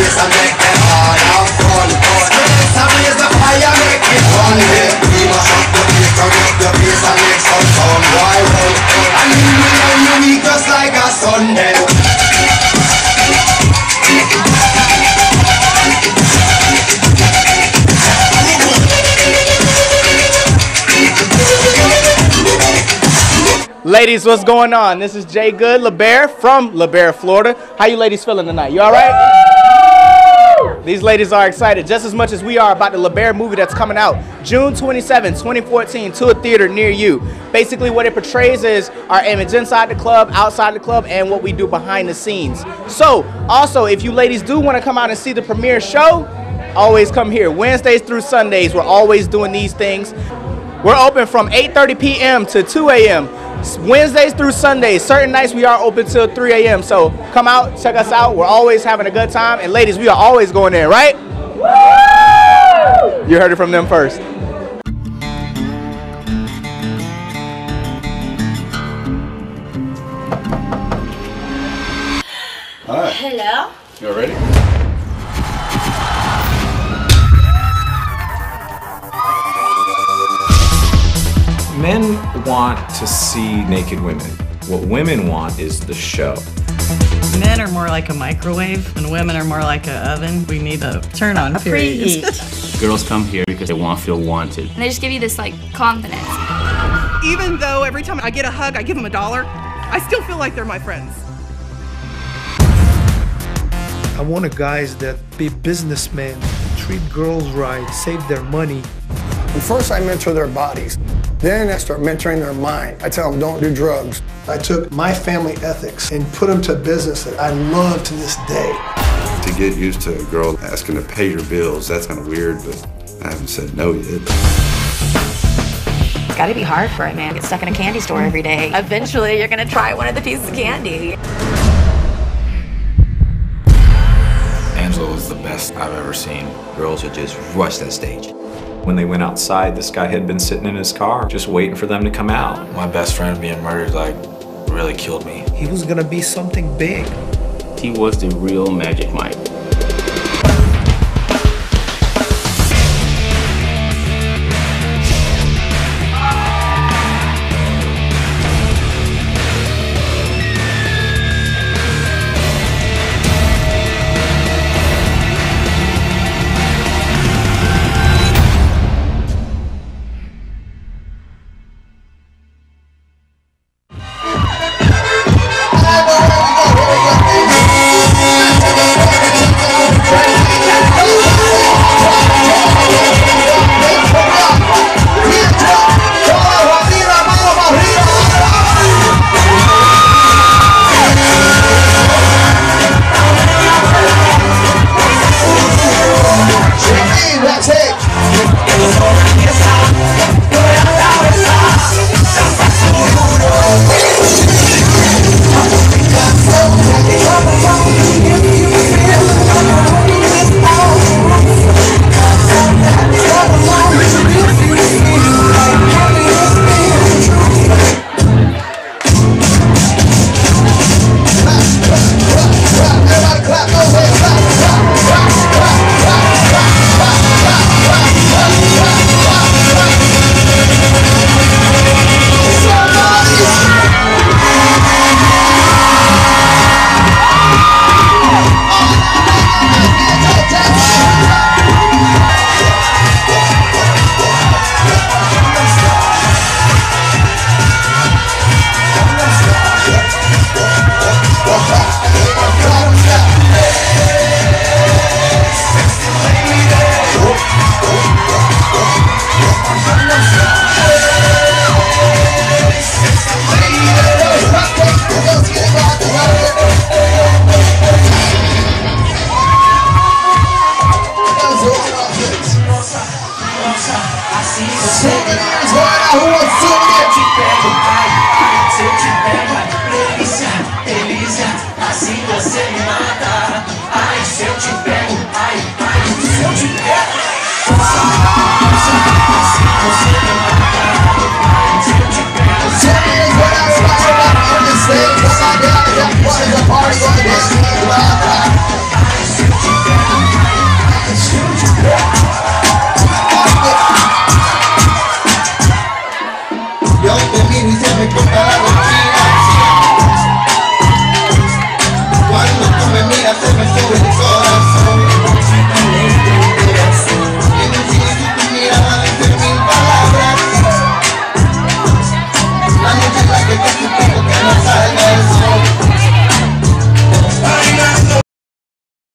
bass and make them hard and fun. Let's raise the fire, make it fun. We mash up the place, turn up the bass and make some sound. Why run? And we are unique just like a Sunday. Ladies, what's going on? This is Jay Good LeBear from LeBear, Florida. How you ladies feeling tonight? You all right? These ladies are excited just as much as we are about the LeBear movie that's coming out June 27, 2014 to a theater near you. Basically what it portrays is our image inside the club, outside the club, and what we do behind the scenes. So also, if you ladies do want to come out and see the premiere show, always come here. Wednesdays through Sundays, we're always doing these things. We're open from 8:30 p.m. to 2 a.m. Wednesdays through Sundays. Certain nights we are open till 3 a.m. So come out, check us out. We're always having a good time. And ladies, we are always going there, right? Woo! You heard it from them first. All right. Hello? You all ready? Men want to see naked women. What women want is the show. Men are more like a microwave, and women are more like an oven. We need a turn-on period. Girls come here because they want to feel wanted. And they just give you this, like, confidence. Even though every time I get a hug, I give them $1, I still feel like they're my friends. I want guys that be businessmen, treat girls right, save their money. First, I mentor their bodies. Then I start mentoring their mind. I tell them, don't do drugs. I took my family ethics and put them to business that I love to this day. To get used to a girl asking to pay your bills, that's kind of weird, but I haven't said no yet. It's gotta be hard for a man to get stuck in a candy store every day. Eventually, you're gonna try one of the pieces of candy. Angela was the best I've ever seen. Girls would just rush that stage. When they went outside, this guy had been sitting in his car, just waiting for them to come out. My best friend being murdered, like, really killed me. He was gonna be something big. He was the real Magic Mike. Party on this Nothing but